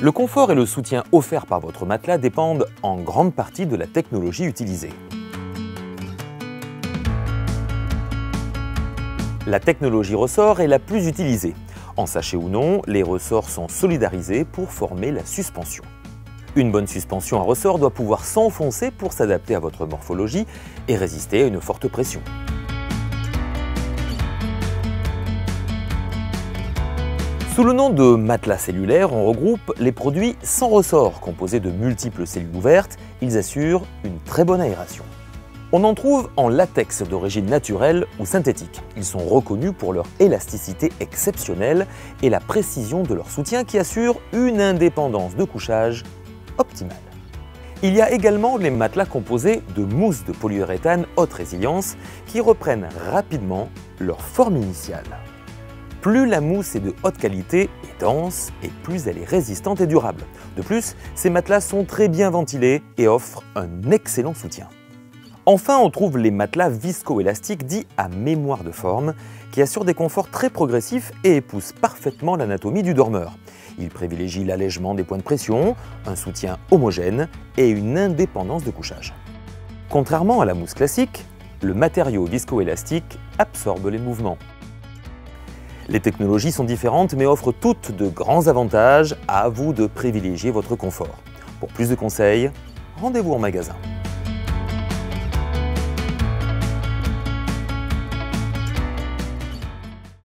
Le confort et le soutien offerts par votre matelas dépendent en grande partie de la technologie utilisée. La technologie ressort est la plus utilisée. En sachet ou non, les ressorts sont solidarisés pour former la suspension. Une bonne suspension à ressort doit pouvoir s'enfoncer pour s'adapter à votre morphologie et résister à une forte pression. Sous le nom de matelas cellulaire, on regroupe les produits sans ressort. Composés de multiples cellules ouvertes, ils assurent une très bonne aération. On en trouve en latex d'origine naturelle ou synthétique. Ils sont reconnus pour leur élasticité exceptionnelle et la précision de leur soutien qui assure une indépendance de couchage optimale. Il y a également les matelas composés de mousse de polyuréthane haute résilience qui reprennent rapidement leur forme initiale. Plus la mousse est de haute qualité et dense, et plus elle est résistante et durable. De plus, ces matelas sont très bien ventilés et offrent un excellent soutien. Enfin, on trouve les matelas viscoélastiques dits à mémoire de forme, qui assurent des conforts très progressifs et épousent parfaitement l'anatomie du dormeur. Ils privilégient l'allègement des points de pression, un soutien homogène et une indépendance de couchage. Contrairement à la mousse classique, le matériau viscoélastique absorbe les mouvements. Les technologies sont différentes mais offrent toutes de grands avantages. À vous de privilégier votre confort. Pour plus de conseils, rendez-vous en magasin.